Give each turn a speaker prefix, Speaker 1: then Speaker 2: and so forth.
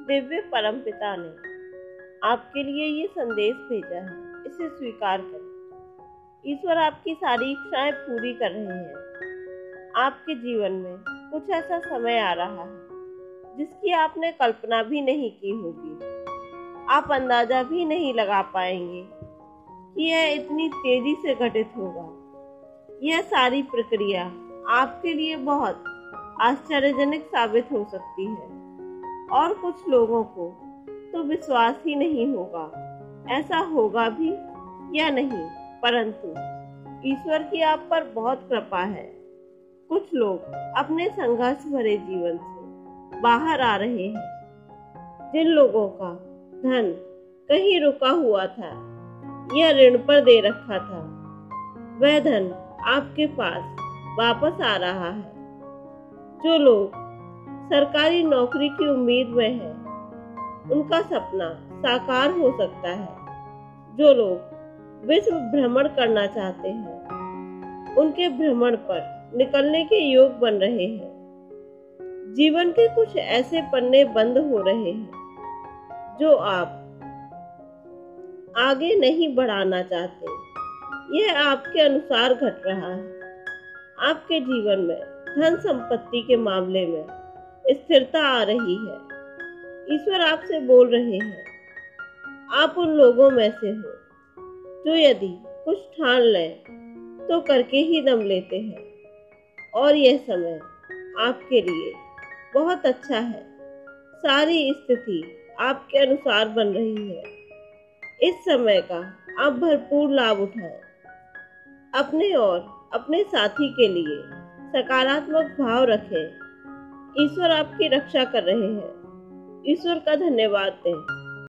Speaker 1: दिव्य परमपिता ने आपके लिए ये संदेश भेजा है, इसे स्वीकार करें। ईश्वर आपकी सारी इच्छाएं पूरी कर रहे हैं। आपके जीवन में कुछ ऐसा समय आ रहा है जिसकी आपने कल्पना भी नहीं की होगी। आप अंदाजा भी नहीं लगा पाएंगे कि यह इतनी तेजी से घटित होगा। यह सारी प्रक्रिया आपके लिए बहुत आश्चर्यजनक साबित हो सकती है और कुछ लोगों को तो विश्वास ही नहीं होगा ऐसा होगा भी या नहीं, परंतु ईश्वर की आप पर बहुत कृपा है। कुछ लोग अपने संघर्ष भरे जीवन से बाहर आ रहे हैं। जिन लोगों का धन कहीं रुका हुआ था या ऋण पर दे रखा था, वह धन आपके पास वापस आ रहा है। जो लोग सरकारी नौकरी की उम्मीद में हैं, उनका सपना साकार हो सकता है। जो लोग विश्व भ्रमण करना चाहते हैं, उनके भ्रमण पर निकलने के योग बन रहे हैं। जीवन के कुछ ऐसे पन्ने बंद हो रहे हैं जो आप आगे नहीं बढ़ाना चाहते। यह आपके अनुसार घट रहा है। आपके जीवन में धन संपत्ति के मामले में स्थिरता आ रही है। ईश्वर आपसे बोल रहे हैं। आप उन लोगों में से हो जो यदि कुछ ठान लें तो करके ही दम लेते हैं, और यह समय आपके लिए बहुत अच्छा है। सारी स्थिति आपके अनुसार बन रही है। इस समय का आप भरपूर लाभ उठाएं। अपने और अपने साथी के लिए सकारात्मक भाव रखें। ईश्वर आपकी रक्षा कर रहे हैं। ईश्वर का धन्यवाद दें।